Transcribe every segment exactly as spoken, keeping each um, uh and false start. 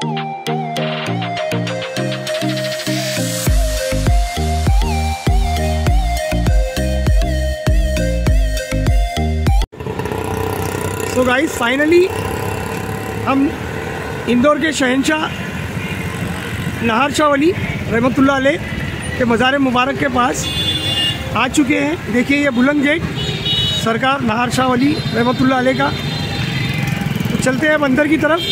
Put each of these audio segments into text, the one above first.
तो guys finally हम इंदौर के शहंशाह नाहर शाह वली रहमतुल्लाह अलैह के मज़ार मुबारक के पास आ चुके हैं। देखिए ये बुलंद गेट सरकार नाहर शाह वली रहमतुल्लाह अलैह का। तो चलते हैं अब अंदर की तरफ।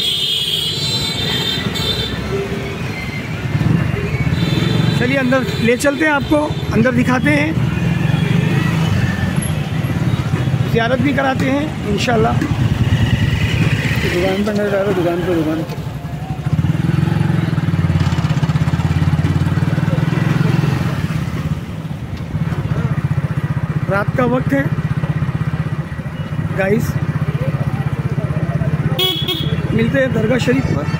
चलिए अंदर ले चलते हैं, आपको अंदर दिखाते हैं, ज़ियारत भी कराते हैं इंशाल्लाह। दुकान पर नजर आ रहा है, दुकान पर दुकान पर रात का वक्त है गाइस, मिलते हैं दरगाह शरीफ पर।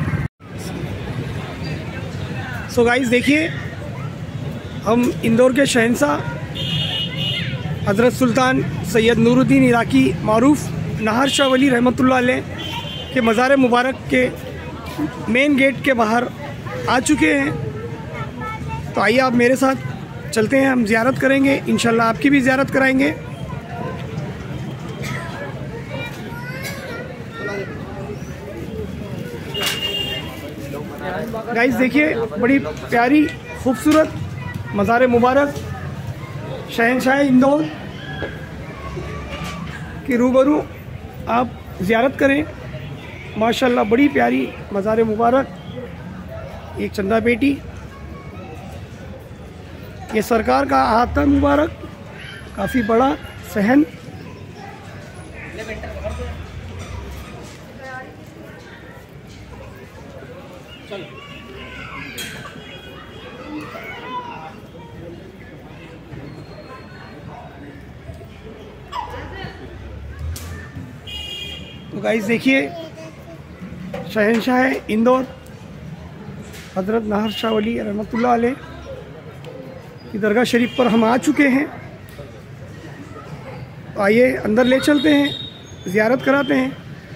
सो गाइस देखिए हम इंदौर के शहंशाह हज़रत सुल्तान सैयद नूरुद्दीन इराकी मारूफ नाहर शाह वली रहमतुल्लाह अलैह के मज़ार मुबारक के मेन गेट के बाहर आ चुके हैं। तो आइए आप मेरे साथ चलते हैं, हम ज़ियारत करेंगे इंशाल्लाह, आपकी भी ज़ियारत कराएंगे। गाइस देखिए बड़ी प्यारी खूबसूरत मज़ार मुबारक शहंशाह इंदौर की रूबरू आप ज़ियारत करें। माशाल्लाह बड़ी प्यारी मज़ार मुबारक। एक चंदा पेटी, ये सरकार का अहाता मुबारक, काफ़ी बड़ा सहन। तो गाइस देखिए शहंशाह इंदौर हज़रत नाहर शाह वली रहमतुल्लाह अलैह की दरगाह शरीफ पर हम आ चुके हैं। तो आइए अंदर ले चलते हैं, ज़ियारत कराते हैं।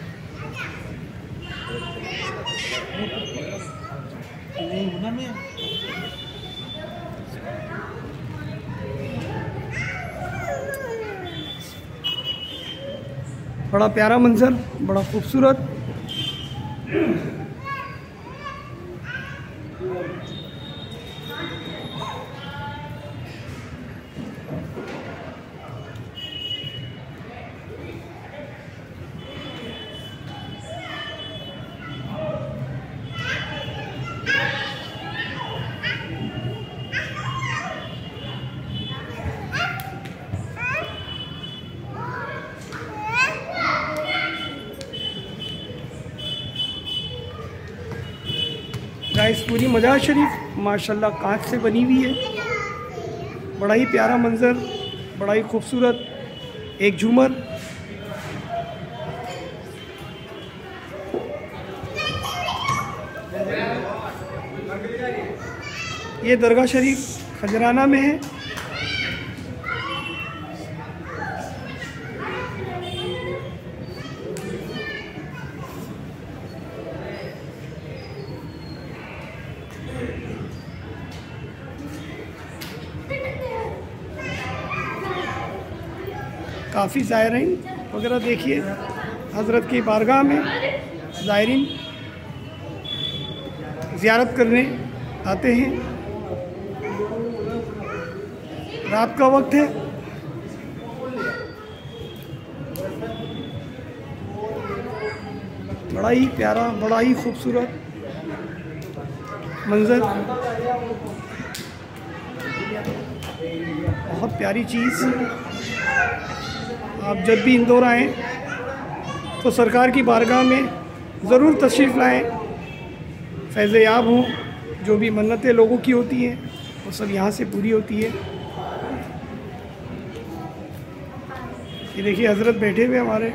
बड़ा प्यारा मंजर, बड़ा खूबसूरत। गाइस पूरी मज़ार शरीफ माशाल्लाह कांच से बनी हुई है। बड़ा ही प्यारा मंज़र, बड़ा ही खूबसूरत। एक झूमर, ये दरगाह शरीफ खजराना में है। काफ़ी ज़ायरीन वगैरह देखिए हज़रत की बारगाह में ज़ायरीन ज़ियारत करने आते हैं। रात का वक्त है, बड़ा ही प्यारा, बड़ा ही खूबसूरत मंज़र। बहुत प्यारी चीज़। आप जब भी इंदौर आएँ तो सरकार की बारगाह में ज़रूर तशरीफ़ लाएँ, फैज़ याब हों। जो भी मन्नतें लोगों की होती हैं वो सब यहाँ से पूरी होती है। ये देखिए हज़रत बैठे हुए हमारे।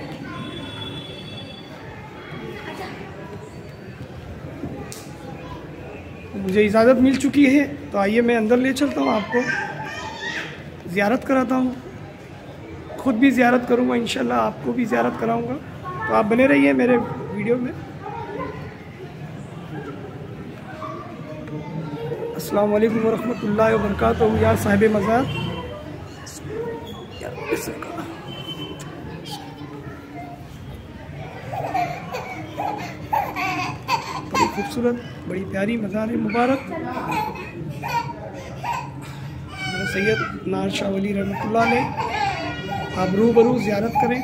मुझे इजाज़त मिल चुकी है, तो आइए मैं अंदर ले चलता हूँ, आपको ज़ियारत कराता हूँ। खुद भी ज़ियारत करूँगा इंशाल्लाह, आपको भी ज़ियारत कराऊँगा। तो आप बने रहिए मेरे वीडियो में। अस्सलाम वालेकुम वरहमतुल्लाहि वबरकातुहू। या साहिब मज़ार, बड़ी खूबसूरत, बड़ी प्यारी मज़ार मुबारक सैयद नाहर शाह वली रहमतुल्लाह अलैह। आप रूबरू ज़ियारत करें।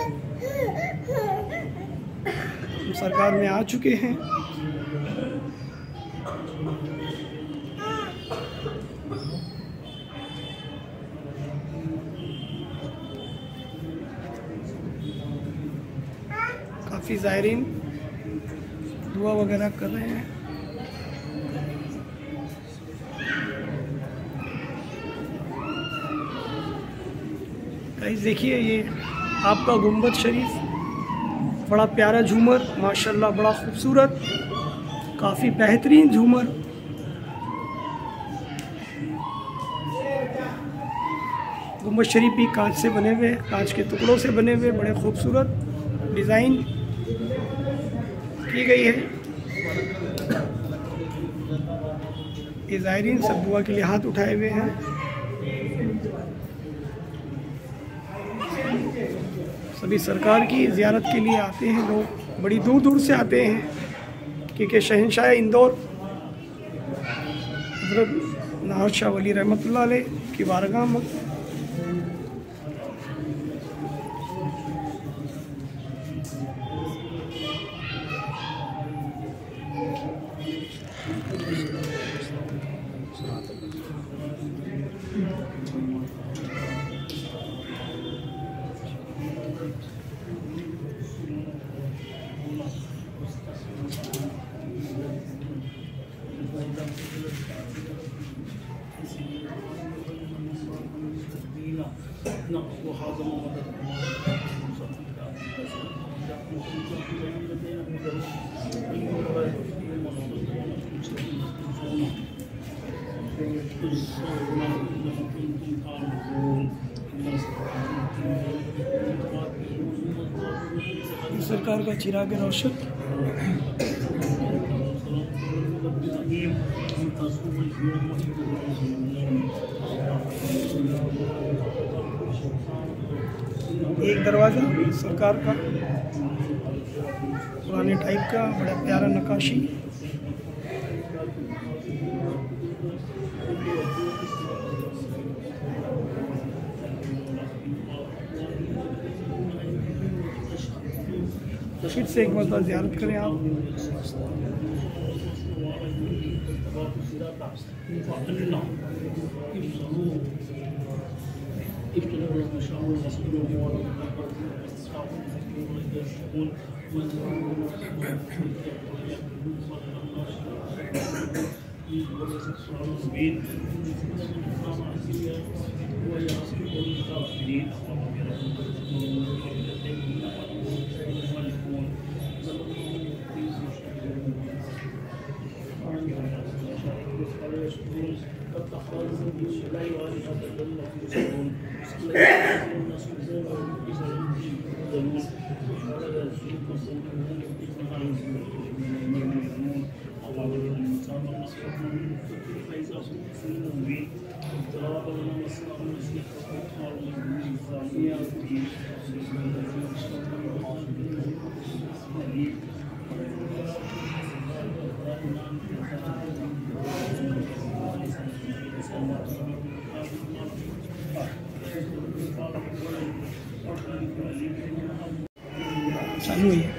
हम सरकार में आ चुके हैं। काफ़ी ज़ायरीन दुआ वगैरह कर रहे हैं। गाइस देखिए, ये आपका गुंबद शरीफ, बड़ा प्यारा झूमर माशाल्लाह, बड़ा खूबसूरत, काफ़ी बेहतरीन झूमर। गुंबद शरीफ भी कांच से बने हुए, कांच के टुकड़ों से बने हुए, बड़े खूबसूरत डिज़ाइन की गई है। ये ज़ायरीन सब दुआ के लिए हाथ उठाए हुए हैं। सभी सरकार की ज़ियारत के लिए आते हैं लोग, बड़ी दूर दूर से आते हैं, क्योंकि शहंशाह इंदौर हज़रत नाहर शाह वली रहमतुल्लाह अलैह की बारगाह में सरकार का चिराग रोशन। एक दरवाज़ा सरकार का पुराने टाइप का, बड़ा प्यारा नक्काशी। फिर से एक मरतबा ज़ियारत करें आप। चालू है।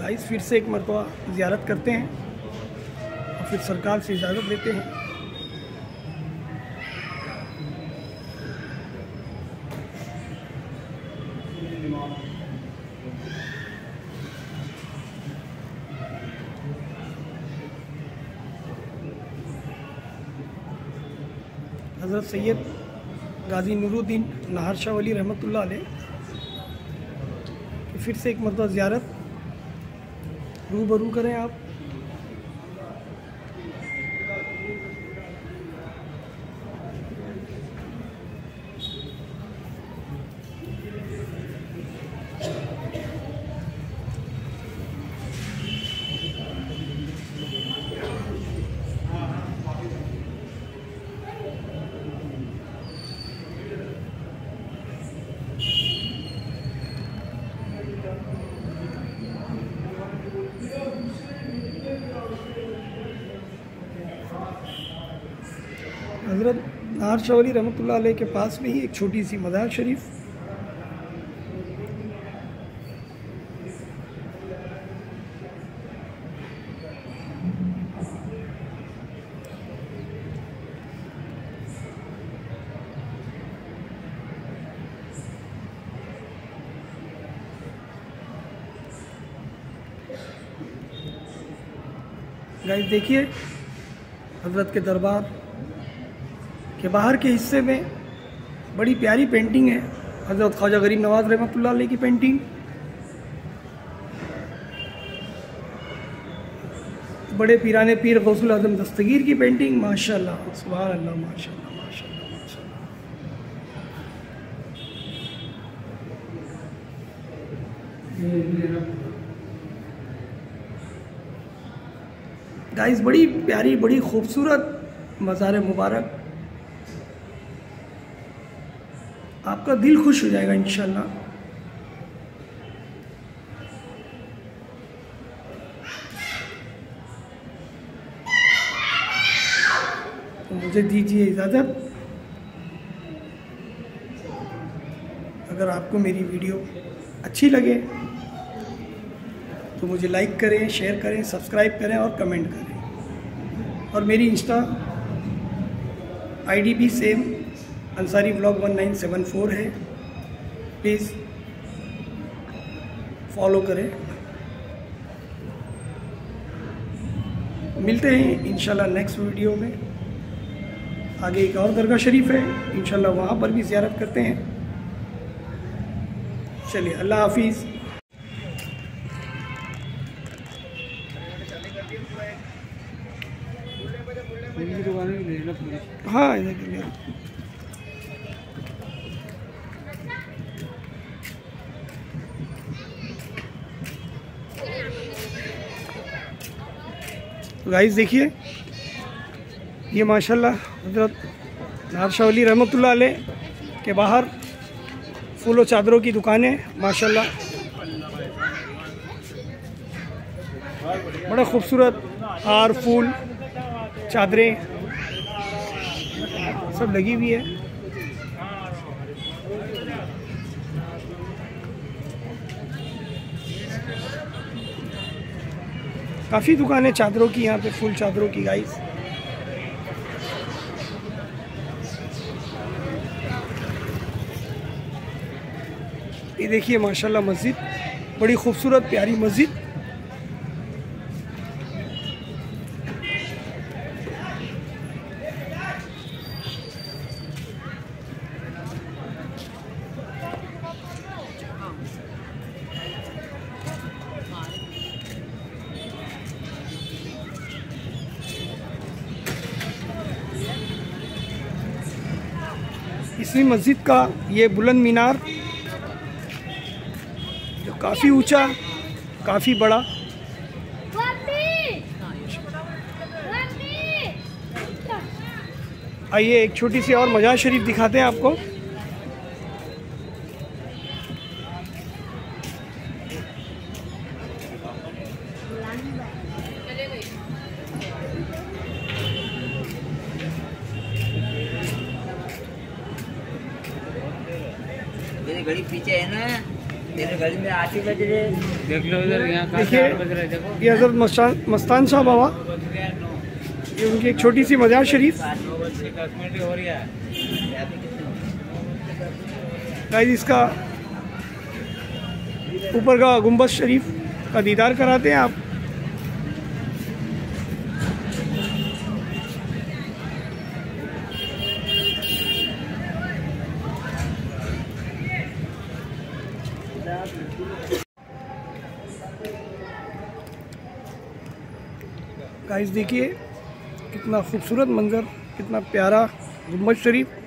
गाइस फिर से एक मरतबा ज़ियारत करते हैं और फिर सरकार से इजाज़त लेते हैं। हज़रत सैयद गाजी नूरुद्दीन नाहर शाह वली रहमतुल्लाह अलैह फिर से एक मरतबा ज़ियारत रूबरू करें आप। हज़रत नाहर शाह वली रहमतुल्लाह अलैह के पास में ही एक छोटी सी मज़ार शरीफ, गाइस देखिए हज़रत के दरबार के बाहर के हिस्से में बड़ी प्यारी पेंटिंग है, हज़रत ख्वाजा गरीब नवाज़ रहमतुल्लाह अलैह की पेंटिंग। बड़े पीराने पीर गौसुल आज़म दस्तगीर की पेंटिंग, माशाल्लाह सुभान अल्लाह, माशाल्लाह माशाल्लाह माशाल्लाह। गाइस बड़ी प्यारी बड़ी खूबसूरत मज़ार मुबारक, आपका दिल खुश हो जाएगा इंशाल्लाह। तो मुझे दीजिए इजाज़त। अगर आपको मेरी वीडियो अच्छी लगे तो मुझे लाइक करें, शेयर करें, सब्सक्राइब करें और कमेंट करें। और मेरी इंस्टा आईडी भी Sam Ansari vlog one nine seven four है, प्लीज़ फॉलो करें। मिलते हैं इंशाल्लाह नेक्स्ट वीडियो में। आगे एक और दरगाह शरीफ है, इंशाल्लाह वहाँ पर भी ज़ियारत करते हैं। चलिए अल्लाह हाफिज़। हाँ इधर के लिए तो गाइस देखिए ये माशाल्लाह हज़रत नाहर शाह वली रहमतुल्लाह अलैह के बाहर फूलों चादरों की दुकानें, माशाल्लाह बड़ा खूबसूरत हार फूल चादरें सब लगी हुई है। काफ़ी दुकानें चादरों की, यहाँ पे फुल चादरों की गाइस। ये देखिए माशाल्लाह मस्जिद, बड़ी खूबसूरत प्यारी मस्जिद। इसी मस्जिद का ये बुलंद मीनार जो काफ़ी ऊंचा, काफ़ी बड़ा, आइए एक छोटी सी और मजार शरीफ दिखाते हैं आपको। घड़ी पीछे है ना। तेरे घर में आठ बज रहे, देख लो उधर, यहाँ कहाँ से देखिए आठ बज रहे, देखो ये हज़रत मस्तान मस्तान शाह बाबा, ये उनकी एक छोटी सी मज़ार शरीफ। नौ बज के दस मिनट हो रही है। गाइस इसका ऊपर का गुंबद शरीफ का दीदार कराते हैं आप। गाइस देखिए कितना खूबसूरत मंज़र, कितना प्यारा गुंबद शरीफ।